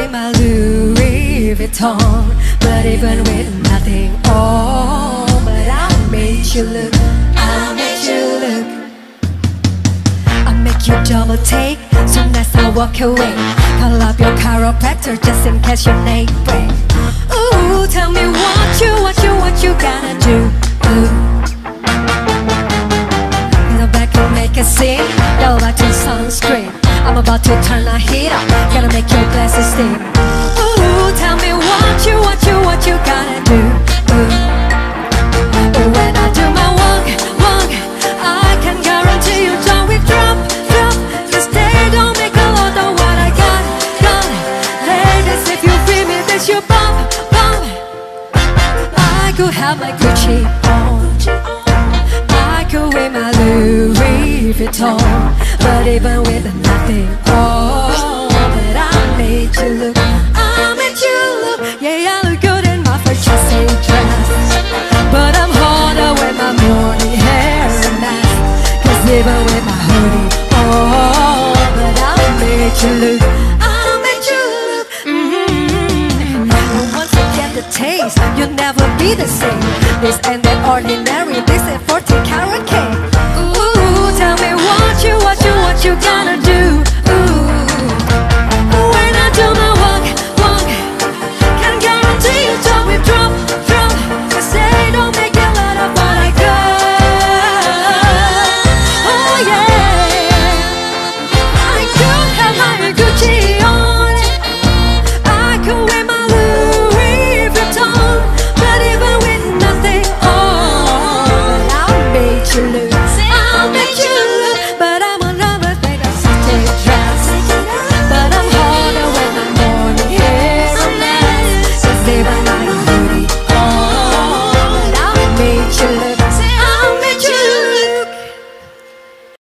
wear my Louis Vuitton, but even with nothing on, but I'll make you look, I'll make you look. I'll make you double take soon as I walk away. Call up your chiropractor just in case your neck break. Ooh, tell me what you gonna do. In the back and make a scene, yell back to sunscreen. I'm about to turn the heat up, gonna make your glasses steam. Ooh, tell me what you gonna do. When I do my walk, I can guarantee you don't we drop. Cause they don't make a lot of what I got. Ladies, if you feel me, this you bump. I could have my Gucci on, I could wear my Louis Vuitton, but even with nothing on, but I made you look, I made you look. Yeah, I look good in my Versace dress, but I'm harder with my morning hair and mask. Cause even with my hoodie on, but I made you look, I made you look. And once you get the taste, you'll never be the same. This ain't that ordinary, this ain't 14 karat cake. Ooh, tell me what you gonna do.